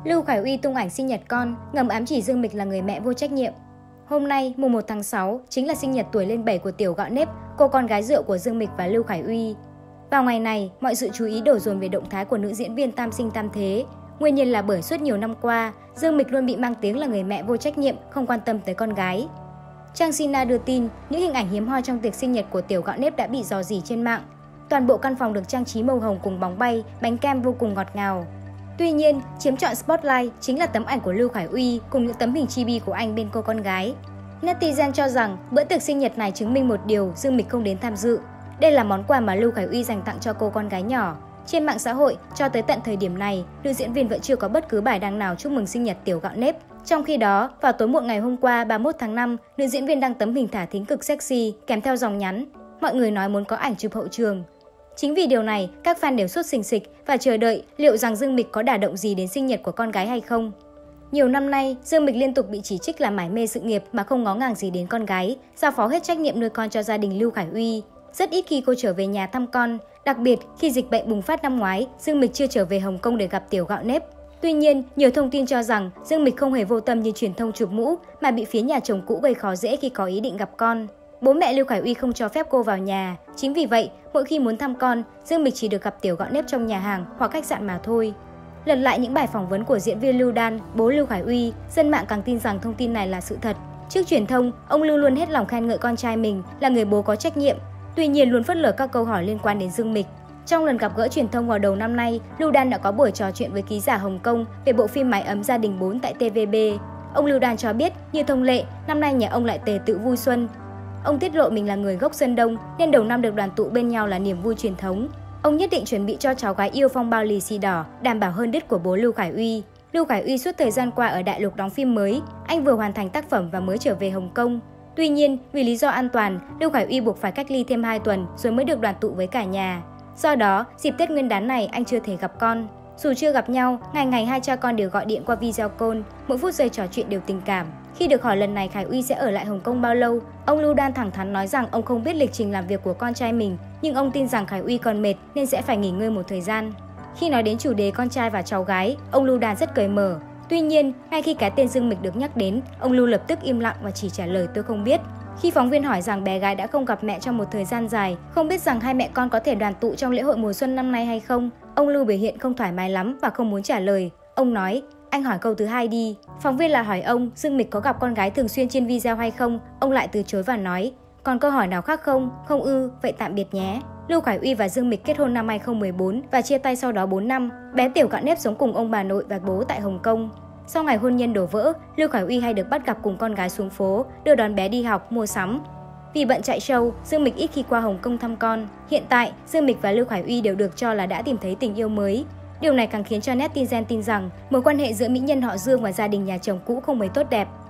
Lưu Khải Uy tung ảnh sinh nhật con, ngầm ám chỉ Dương Mịch là người mẹ vô trách nhiệm. Hôm nay, mùng 1 tháng 6, chính là sinh nhật tuổi lên 7 của Tiểu Gạo Nếp, cô con gái rượu của Dương Mịch và Lưu Khải Uy. Vào ngày này, mọi sự chú ý đổ dồn về động thái của nữ diễn viên tam sinh tam thế. Nguyên nhân là bởi suốt nhiều năm qua, Dương Mịch luôn bị mang tiếng là người mẹ vô trách nhiệm, không quan tâm tới con gái. Trang Sina đưa tin, những hình ảnh hiếm hoi trong tiệc sinh nhật của Tiểu Gạo Nếp đã bị rò rỉ trên mạng. Toàn bộ căn phòng được trang trí màu hồng cùng bóng bay, bánh kem vô cùng ngọt ngào. Tuy nhiên, chiếm trọn spotlight chính là tấm ảnh của Lưu Khải Uy cùng những tấm hình chibi của anh bên cô con gái. Netizen cho rằng bữa tiệc sinh nhật này chứng minh một điều, Dương Mịch không đến tham dự. Đây là món quà mà Lưu Khải Uy dành tặng cho cô con gái nhỏ. Trên mạng xã hội, cho tới tận thời điểm này, nữ diễn viên vẫn chưa có bất cứ bài đăng nào chúc mừng sinh nhật Tiểu Gạo Nếp. Trong khi đó, vào tối muộn ngày hôm qua 31 tháng 5, nữ diễn viên đăng tấm hình thả thính cực sexy kèm theo dòng nhắn: mọi người nói muốn có ảnh chụp hậu trường. Chính vì điều này, các fan đều sốt sình sịch và chờ đợi liệu rằng Dương Mịch có đả động gì đến sinh nhật của con gái hay không. Nhiều năm nay, Dương Mịch liên tục bị chỉ trích là mải mê sự nghiệp mà không ngó ngàng gì đến con gái, giao phó hết trách nhiệm nuôi con cho gia đình Lưu Khải Uy. Rất ít khi cô trở về nhà thăm con, đặc biệt khi dịch bệnh bùng phát năm ngoái, Dương Mịch chưa trở về Hồng Kông để gặp Tiểu Gạo Nếp. Tuy nhiên, nhiều thông tin cho rằng Dương Mịch không hề vô tâm như truyền thông chụp mũ mà bị phía nhà chồng cũ gây khó dễ khi có ý định gặp con. Bố mẹ Lưu Khải Uy không cho phép cô vào nhà. Chính vì vậy, mỗi khi muốn thăm con, Dương Mịch chỉ được gặp Tiểu Gạo Nếp trong nhà hàng hoặc khách sạn mà thôi. Lật lại những bài phỏng vấn của diễn viên Lưu Đan, bố Lưu Khải Uy, dân mạng càng tin rằng thông tin này là sự thật. Trước truyền thông, ông Lưu luôn hết lòng khen ngợi con trai mình là người bố có trách nhiệm, tuy nhiên luôn phớt lờ các câu hỏi liên quan đến Dương Mịch. Trong lần gặp gỡ truyền thông vào đầu năm nay, Lưu Đan đã có buổi trò chuyện với ký giả Hồng Kông về bộ phim Mái ấm gia đình 4 tại TVB. Ông Lưu Đan cho biết, như thông lệ, năm nay nhà ông lại tề tự vui xuân. Ông tiết lộ mình là người gốc Sơn Đông nên đầu năm được đoàn tụ bên nhau là niềm vui truyền thống. Ông nhất định chuẩn bị cho cháu gái yêu phong bao lì xì đỏ, đảm bảo hơn đứt của bố Lưu Khải Uy. Lưu Khải Uy suốt thời gian qua ở đại lục đóng phim mới, anh vừa hoàn thành tác phẩm và mới trở về Hồng Kông. Tuy nhiên, vì lý do an toàn, Lưu Khải Uy buộc phải cách ly thêm 2 tuần rồi mới được đoàn tụ với cả nhà. Do đó, dịp Tết Nguyên đán này anh chưa thể gặp con. Dù chưa gặp nhau, ngày ngày hai cha con đều gọi điện qua video call, mỗi phút giây trò chuyện đều tình cảm. Khi được hỏi lần này Khải Uy sẽ ở lại Hồng Kông bao lâu, ông Lưu Đan thẳng thắn nói rằng ông không biết lịch trình làm việc của con trai mình, nhưng ông tin rằng Khải Uy còn mệt nên sẽ phải nghỉ ngơi một thời gian. Khi nói đến chủ đề con trai và cháu gái, ông Lưu Đan rất cởi mở. Tuy nhiên, ngay khi cái tên Dương Mịch được nhắc đến, ông Lưu lập tức im lặng và chỉ trả lời tôi không biết. Khi phóng viên hỏi rằng bé gái đã không gặp mẹ trong một thời gian dài, không biết rằng hai mẹ con có thể đoàn tụ trong lễ hội mùa xuân năm nay hay không, ông Lưu biểu hiện không thoải mái lắm và không muốn trả lời. Ông nói: anh hỏi câu thứ hai đi. Phóng viên là hỏi ông Dương Mịch có gặp con gái thường xuyên trên video hay không, ông lại từ chối và nói: còn câu hỏi nào khác không? Không ư, vậy tạm biệt nhé. Lưu Khải Uy và Dương Mịch kết hôn năm 2014 và chia tay sau đó 4 năm. Bé Tiểu Gạo Nếp sống cùng ông bà nội và bố tại Hồng Kông. Sau ngày hôn nhân đổ vỡ, Lưu Khải Uy hay được bắt gặp cùng con gái xuống phố, đưa đón bé đi học, mua sắm. Vì bận chạy show, Dương Mịch ít khi qua Hồng Kông thăm con. Hiện tại, Dương Mịch và Lưu Khải Uy đều được cho là đã tìm thấy tình yêu mới. Điều này càng khiến cho netizen tin rằng mối quan hệ giữa mỹ nhân họ Dương và gia đình nhà chồng cũ không mấy tốt đẹp.